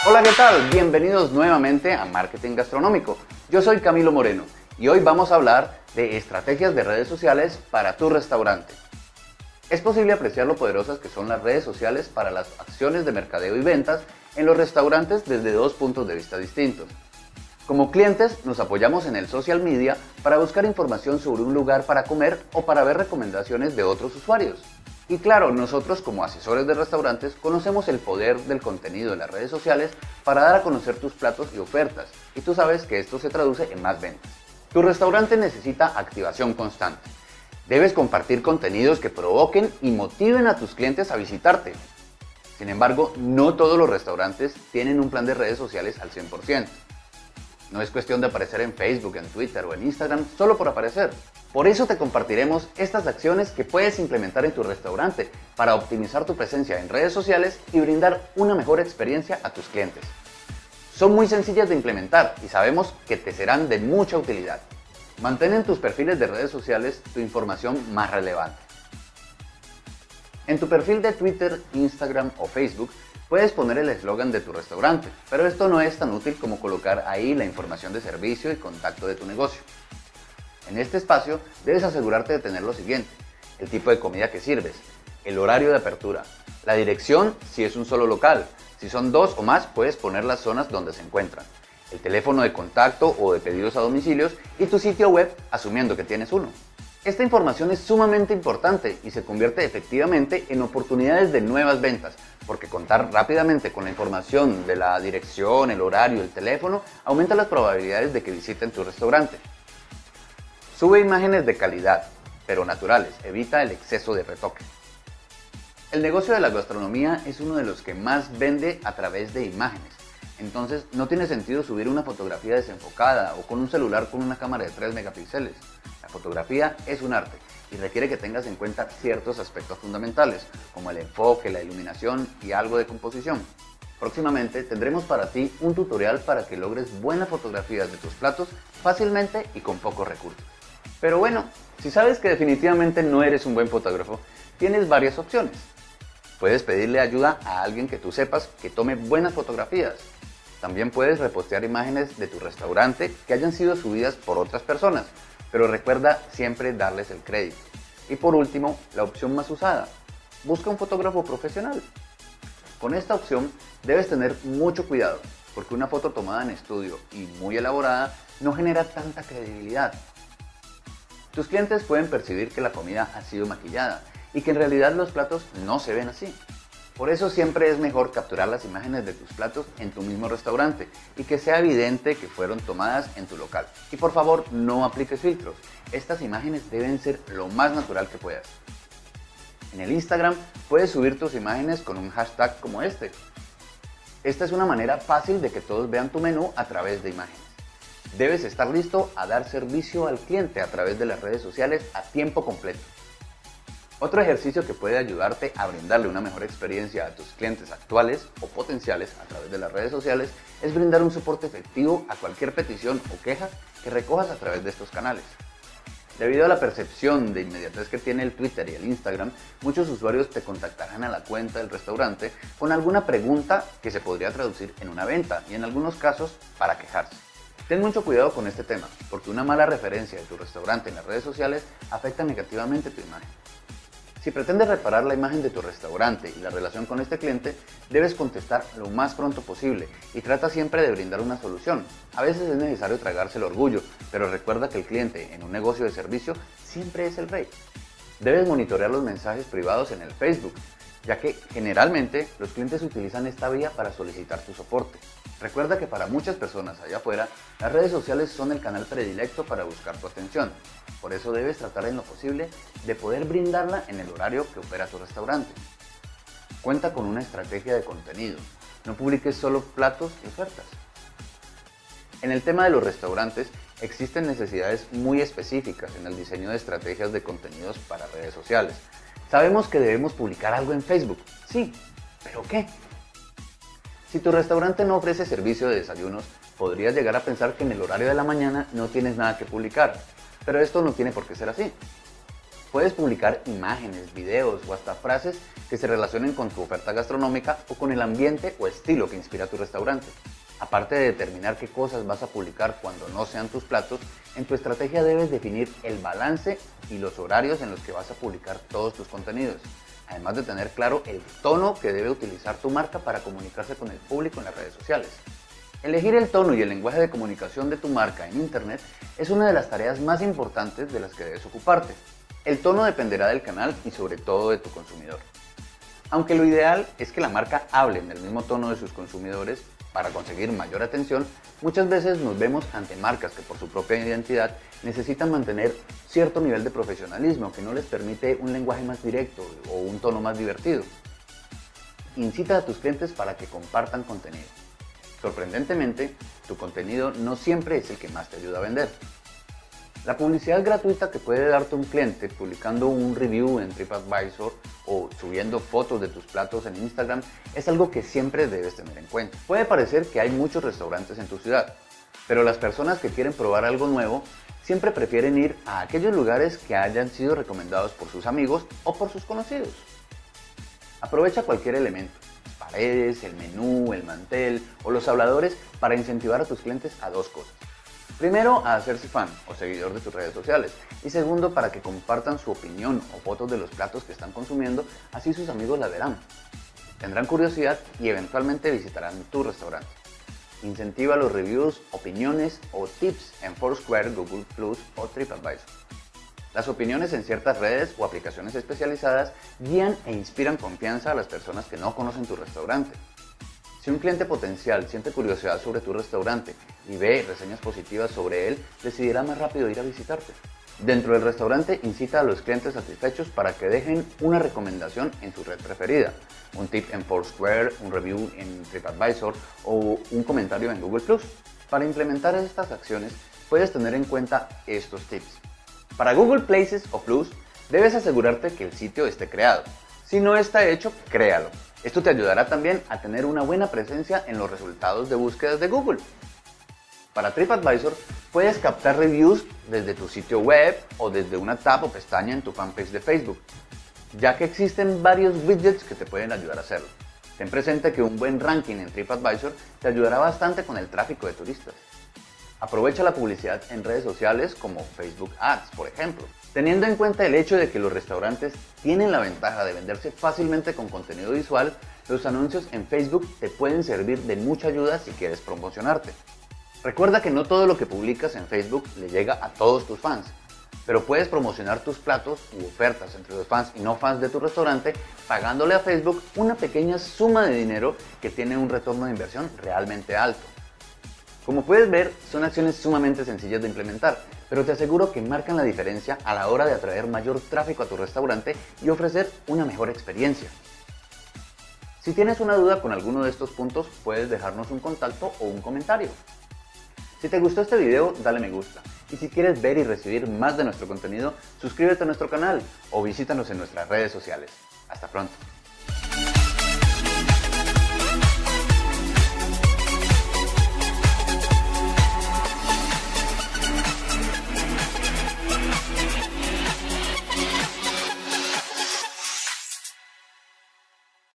Hola, ¿qué tal? Bienvenidos nuevamente a Marketing Gastronómico. Yo soy Camilo Moreno y hoy vamos a hablar de estrategias de redes sociales para tu restaurante. Es posible apreciar lo poderosas que son las redes sociales para las acciones de mercadeo y ventas en los restaurantes desde dos puntos de vista distintos. Como clientes nos apoyamos en el social media para buscar información sobre un lugar para comer o para ver recomendaciones de otros usuarios. Y claro, nosotros como asesores de restaurantes conocemos el poder del contenido en las redes sociales para dar a conocer tus platos y ofertas, y tú sabes que esto se traduce en más ventas. Tu restaurante necesita activación constante. Debes compartir contenidos que provoquen y motiven a tus clientes a visitarte. Sin embargo, no todos los restaurantes tienen un plan de redes sociales al 100%. No es cuestión de aparecer en Facebook, en Twitter o en Instagram solo por aparecer. Por eso te compartiremos estas acciones que puedes implementar en tu restaurante para optimizar tu presencia en redes sociales y brindar una mejor experiencia a tus clientes. Son muy sencillas de implementar y sabemos que te serán de mucha utilidad. Mantén en tus perfiles de redes sociales tu información más relevante. En tu perfil de Twitter, Instagram o Facebook puedes poner el eslogan de tu restaurante, pero esto no es tan útil como colocar ahí la información de servicio y contacto de tu negocio. En este espacio debes asegurarte de tener lo siguiente: el tipo de comida que sirves, el horario de apertura, la dirección si es un solo local, si son dos o más puedes poner las zonas donde se encuentran, el teléfono de contacto o de pedidos a domicilios y tu sitio web asumiendo que tienes uno. Esta información es sumamente importante y se convierte efectivamente en oportunidades de nuevas ventas, porque contar rápidamente con la información de la dirección, el horario, el teléfono aumenta las probabilidades de que visiten tu restaurante. Sube imágenes de calidad, pero naturales, evita el exceso de retoque. El negocio de la gastronomía es uno de los que más vende a través de imágenes, entonces no tiene sentido subir una fotografía desenfocada o con un celular con una cámara de 3 megapíxeles. La fotografía es un arte y requiere que tengas en cuenta ciertos aspectos fundamentales, como el enfoque, la iluminación y algo de composición. Próximamente tendremos para ti un tutorial para que logres buenas fotografías de tus platos fácilmente y con pocos recursos. Pero bueno, si sabes que definitivamente no eres un buen fotógrafo, tienes varias opciones. Puedes pedirle ayuda a alguien que tú sepas que tome buenas fotografías. También puedes repostear imágenes de tu restaurante que hayan sido subidas por otras personas, pero recuerda siempre darles el crédito. Y por último, la opción más usada: busca un fotógrafo profesional. Con esta opción debes tener mucho cuidado, porque una foto tomada en estudio y muy elaborada no genera tanta credibilidad. Tus clientes pueden percibir que la comida ha sido maquillada y que en realidad los platos no se ven así. Por eso siempre es mejor capturar las imágenes de tus platos en tu mismo restaurante y que sea evidente que fueron tomadas en tu local. Y por favor, no apliques filtros. Estas imágenes deben ser lo más natural que puedas. En el Instagram puedes subir tus imágenes con un hashtag como este. Esta es una manera fácil de que todos vean tu menú a través de imágenes. Debes estar listo a dar servicio al cliente a través de las redes sociales a tiempo completo. Otro ejercicio que puede ayudarte a brindarle una mejor experiencia a tus clientes actuales o potenciales a través de las redes sociales es brindar un soporte efectivo a cualquier petición o queja que recojas a través de estos canales. Debido a la percepción de inmediatez que tiene el Twitter y el Instagram, muchos usuarios te contactarán a la cuenta del restaurante con alguna pregunta que se podría traducir en una venta y en algunos casos para quejarse. Ten mucho cuidado con este tema, porque una mala referencia de tu restaurante en las redes sociales afecta negativamente tu imagen. Si pretendes reparar la imagen de tu restaurante y la relación con este cliente, debes contestar lo más pronto posible y trata siempre de brindar una solución. A veces es necesario tragarse el orgullo, pero recuerda que el cliente en un negocio de servicio siempre es el rey. Debes monitorear los mensajes privados en el Facebook, ya que generalmente los clientes utilizan esta vía para solicitar tu soporte. Recuerda que para muchas personas allá afuera, las redes sociales son el canal predilecto para buscar tu atención. Por eso debes tratar en lo posible de poder brindarla en el horario que opera tu restaurante. Cuenta con una estrategia de contenido. No publiques solo platos y ofertas. En el tema de los restaurantes, existen necesidades muy específicas en el diseño de estrategias de contenidos para redes sociales. Sabemos que debemos publicar algo en Facebook, sí, ¿pero qué? Si tu restaurante no ofrece servicio de desayunos, podrías llegar a pensar que en el horario de la mañana no tienes nada que publicar, pero esto no tiene por qué ser así. Puedes publicar imágenes, videos o hasta frases que se relacionen con tu oferta gastronómica o con el ambiente o estilo que inspira tu restaurante. Aparte de determinar qué cosas vas a publicar cuando no sean tus platos, en tu estrategia debes definir el balance y los horarios en los que vas a publicar todos tus contenidos, además de tener claro el tono que debe utilizar tu marca para comunicarse con el público en las redes sociales. Elegir el tono y el lenguaje de comunicación de tu marca en Internet es una de las tareas más importantes de las que debes ocuparte. El tono dependerá del canal y sobre todo de tu consumidor. Aunque lo ideal es que la marca hable en el mismo tono de sus consumidores para conseguir mayor atención, muchas veces nos vemos ante marcas que por su propia identidad necesitan mantener cierto nivel de profesionalismo que no les permite un lenguaje más directo o un tono más divertido. Incita a tus clientes para que compartan contenido. Sorprendentemente, tu contenido no siempre es el que más te ayuda a vender. La publicidad gratuita que puede darte un cliente publicando un review en TripAdvisor o subiendo fotos de tus platos en Instagram es algo que siempre debes tener en cuenta. Puede parecer que hay muchos restaurantes en tu ciudad, pero las personas que quieren probar algo nuevo siempre prefieren ir a aquellos lugares que hayan sido recomendados por sus amigos o por sus conocidos. Aprovecha cualquier elemento, las paredes, el menú, el mantel o los habladores para incentivar a tus clientes a dos cosas. Primero, a hacerse fan o seguidor de tus redes sociales, y segundo, para que compartan su opinión o fotos de los platos que están consumiendo, así sus amigos la verán. Tendrán curiosidad y eventualmente visitarán tu restaurante. Incentiva los reviews, opiniones o tips en Foursquare, Google Plus o TripAdvisor. Las opiniones en ciertas redes o aplicaciones especializadas guían e inspiran confianza a las personas que no conocen tu restaurante. Si un cliente potencial siente curiosidad sobre tu restaurante y ve reseñas positivas sobre él, decidirá más rápido ir a visitarte. Dentro del restaurante, incita a los clientes satisfechos para que dejen una recomendación en su red preferida, un tip en Foursquare, un review en TripAdvisor o un comentario en Google Plus. Para implementar estas acciones, puedes tener en cuenta estos tips. Para Google Places o Plus, debes asegurarte que el sitio esté creado. Si no está hecho, créalo. Esto te ayudará también a tener una buena presencia en los resultados de búsquedas de Google. Para TripAdvisor, puedes captar reviews desde tu sitio web o desde una tab o pestaña en tu fanpage de Facebook, ya que existen varios widgets que te pueden ayudar a hacerlo. Ten presente que un buen ranking en TripAdvisor te ayudará bastante con el tráfico de turistas. Aprovecha la publicidad en redes sociales como Facebook Ads, por ejemplo. Teniendo en cuenta el hecho de que los restaurantes tienen la ventaja de venderse fácilmente con contenido visual, los anuncios en Facebook te pueden servir de mucha ayuda si quieres promocionarte. Recuerda que no todo lo que publicas en Facebook le llega a todos tus fans, pero puedes promocionar tus platos u ofertas entre los fans y no fans de tu restaurante pagándole a Facebook una pequeña suma de dinero que tiene un retorno de inversión realmente alto. Como puedes ver, son acciones sumamente sencillas de implementar, pero te aseguro que marcan la diferencia a la hora de atraer mayor tráfico a tu restaurante y ofrecer una mejor experiencia. Si tienes una duda con alguno de estos puntos, puedes dejarnos un contacto o un comentario. Si te gustó este video, dale me gusta. Y si quieres ver y recibir más de nuestro contenido, suscríbete a nuestro canal o visítanos en nuestras redes sociales. Hasta pronto.